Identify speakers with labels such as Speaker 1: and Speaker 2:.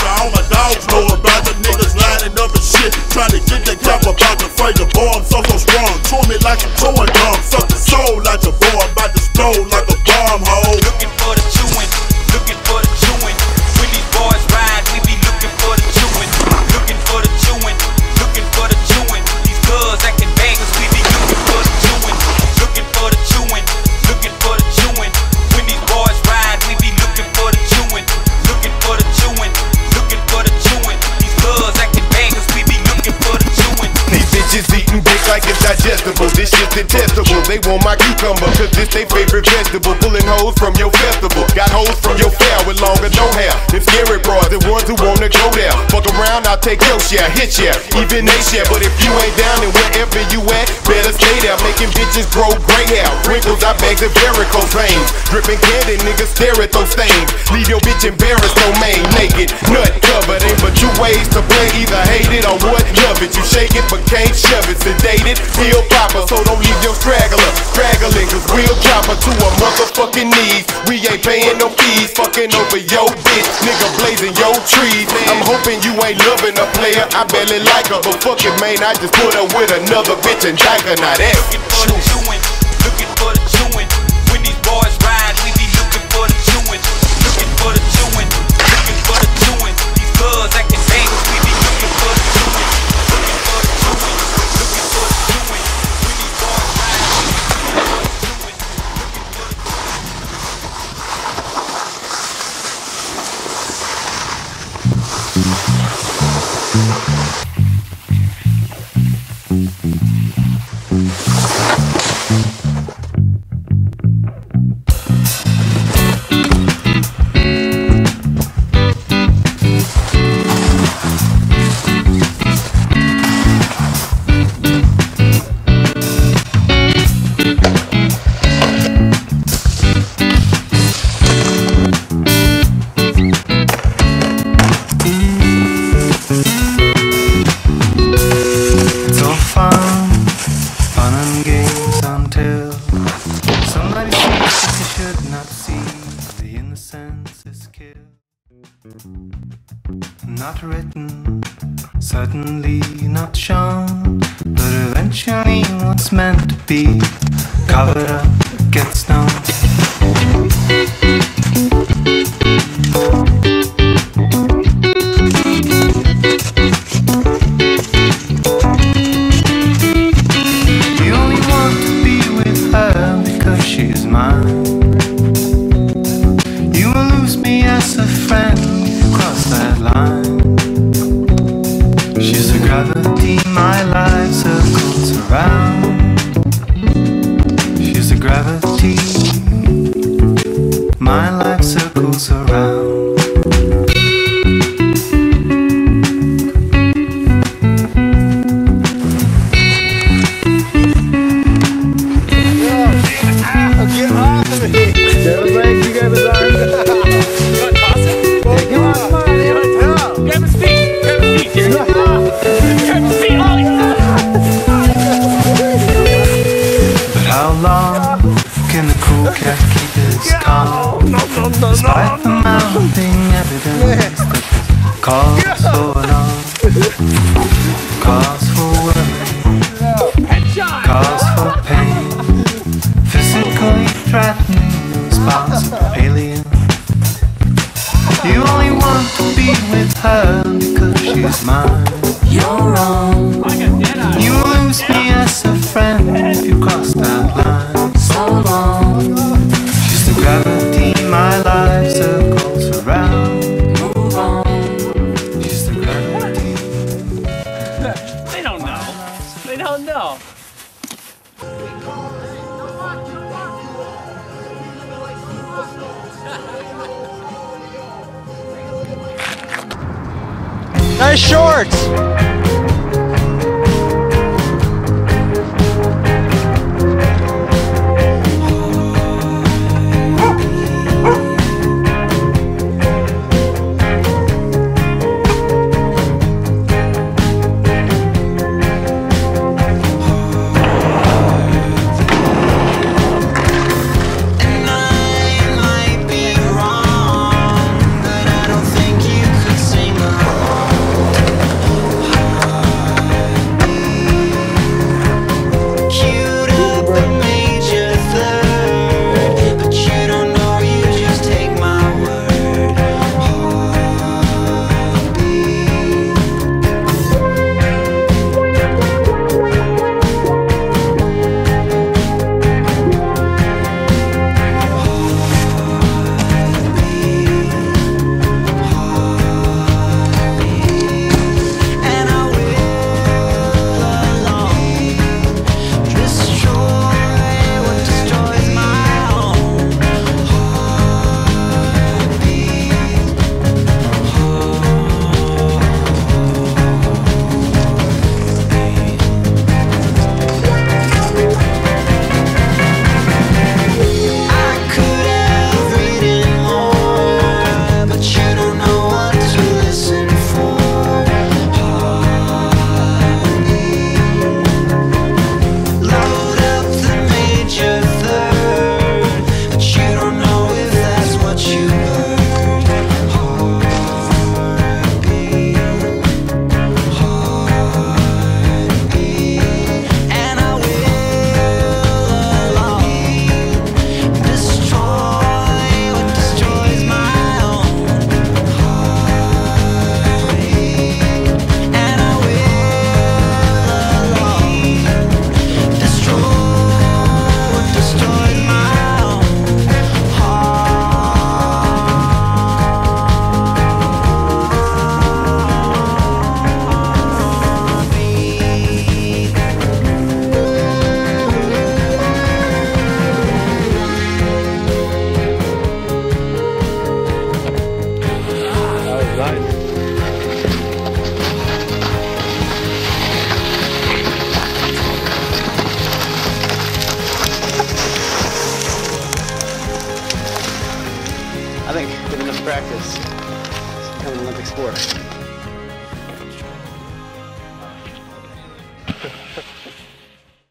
Speaker 1: All my dogs know about the niggas lining up and shit, trying to get that cap about the fight. The boy, I'm so strong. Chew me like I'm chewing gum. Suck the soul like a boy, I'm about to explode like a bomb hole.
Speaker 2: Looking for the chewing, looking for the chewing. When these boys ride, we be looking for the chewing. Looking for the chewing, looking for the chewing. These girls acting bangers, we be looking for the chewing. Looking for the chewing, looking for the chewing. When these boys ride, we be looking for the chewing. Looking for the chewing, looking for the chewing. These girls acting bangers, we be looking for the chewing.
Speaker 3: These bitches eating dick like it's digestible. This shit's detestable. They want my cucumber, cause this they favorite vegetable. Pulling hoes from your festival. Got hoes from your fair with longer no hair. Them scary bras, the ones who wanna go there. Fuck around, I'll take your share, hit share, even they share. But if you ain't down, then wherever you at, better stay there. Making bitches grow gray hair. Wrinkles, I bags of varicose veins. Dripping candy, niggas stare at those stains. Leave your bitch embarrassed, no main, naked, nut covered. Ain't but two ways to play, either hate it or what, love it. You shake it but can't shove it. Sedated, feel proper, so don't leave your straggler straggling, cause we'll drop her to her motherfucking knees. We ain't paying no fees, fucking over your bitch, nigga blazing your trees. I'm hoping you ain't loving a player, I barely like her, but fuck it, man, I just put her with another bitch and dyke her. Now that's
Speaker 2: looking for the chewing, looking for the chewing. When these boys ride, we be looking for the chewing. Looking for the chewing, looking for the chewing. These girls acting bangers, we be looking for the chewing. Looking for the chewing, looking for the chewing. When these boys ride, we be looking for the
Speaker 4: not written, certainly not shown, but eventually what's meant to be covered up gets known. You only want to be with her because she's mine. You will lose me as a friend cross that line. She's the gravity my life circles around. She's the gravity my life circles around.
Speaker 5: Get off of me! Get a break, you got his arm. You want to toss it? Yeah, come on, grab his feet, grab his feet, here. Grab his feet, Ollie.
Speaker 4: But how long can the cool cat keep his calm? Despite the mounting evidence that calls for alarm, calls for worry, calls for pain, physically threatening responsible alien. You only want to be with her because she's mine. You're wrong. You lose me as a friend if you cross that line. So long. She's the gravity my life circles around. Move on. She's the gravity.
Speaker 5: They don't know. They don't know.
Speaker 6: Nice shorts!
Speaker 4: And I might be wrong, but I don't think you could sing
Speaker 5: think with enough practice, it's become an Olympic sport.